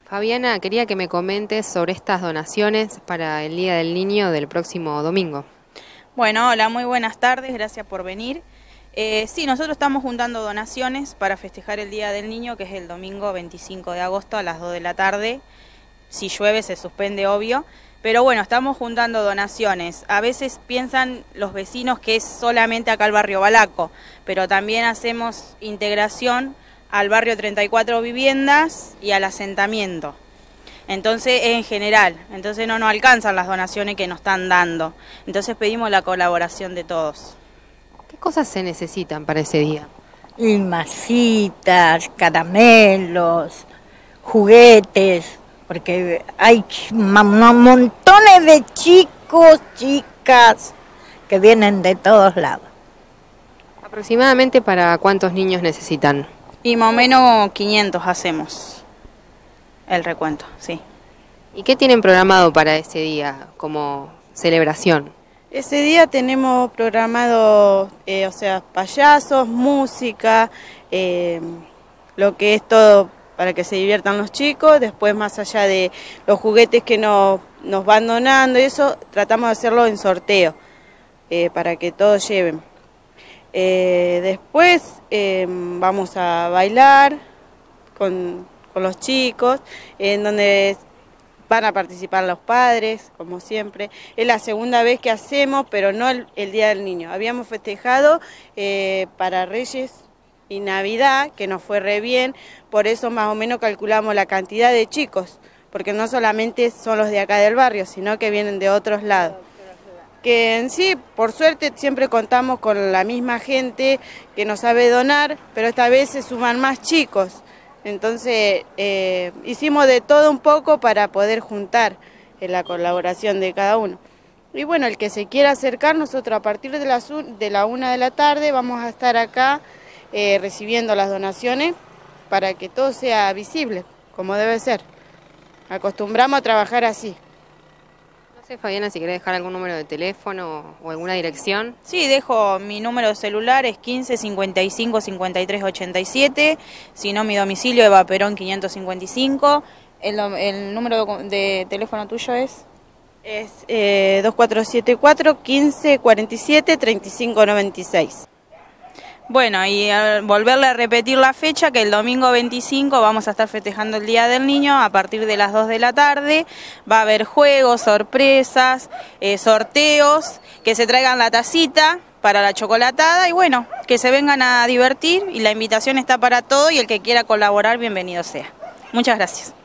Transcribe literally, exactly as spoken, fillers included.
Fabiana, quería que me comentes sobre estas donaciones para el Día del Niño del próximo domingo. Bueno, hola, muy buenas tardes, gracias por venir. Eh, sí, nosotros estamos juntando donaciones para festejar el Día del Niño, que es el domingo veinticinco de agosto a las dos de la tarde. Si llueve se suspende, obvio. Pero bueno, estamos juntando donaciones. A veces piensan los vecinos que es solamente acá el barrio Balaco, pero también hacemos integración al barrio treinta y cuatro Viviendas y al asentamiento. Entonces es en general, entonces no nos alcanzan las donaciones que nos están dando. Entonces pedimos la colaboración de todos. ¿Qué cosas se necesitan para ese día? Y masitas, caramelos, juguetes, porque hay montones de chicos, chicas que vienen de todos lados. ¿Aproximadamente para cuántos niños necesitan? Y más o menos quinientos hacemos el recuento, sí. ¿Y qué tienen programado para ese día como celebración? Ese día tenemos programado, eh, o sea, payasos, música, eh, lo que es todo para que se diviertan los chicos. Después, más allá de los juguetes que nos, nos van donando, eso tratamos de hacerlo en sorteo, eh, para que todos lleven. Eh, después eh, vamos a bailar con, con los chicos, en donde van a participar los padres, como siempre. Es la segunda vez que hacemos, pero no el, el Día del Niño. Habíamos festejado eh, para Reyes y Navidad, que nos fue re bien, por eso más o menos calculamos la cantidad de chicos, porque no solamente son los de acá del barrio, sino que vienen de otros lados. Que en sí, por suerte, siempre contamos con la misma gente que nos sabe donar, pero esta vez se suman más chicos. Entonces, eh, hicimos de todo un poco para poder juntar en la colaboración de cada uno. Y bueno, el que se quiera acercar, nosotros a partir de la, de la una de la tarde vamos a estar acá eh, recibiendo las donaciones para que todo sea visible, como debe ser. Acostumbramos a trabajar así. No sé, Fabiana, si querés dejar algún número de teléfono o alguna dirección. Sí, dejo mi número de celular, es quince cincuenta y cinco cincuenta y tres ochenta y siete, si no mi domicilio, Eva Perón quinientos cincuenta y cinco, el, el número de teléfono tuyo es... Es eh, dos cuatro siete cuatro, quince cuarenta y siete, treinta y cinco noventa y seis. Bueno, y al volverle a repetir la fecha, que el domingo veinticinco vamos a estar festejando el Día del Niño a partir de las dos de la tarde. Va a haber juegos, sorpresas, eh, sorteos, que se traigan la tacita para la chocolatada y bueno, que se vengan a divertir y la invitación está para todo y el que quiera colaborar, bienvenido sea. Muchas gracias.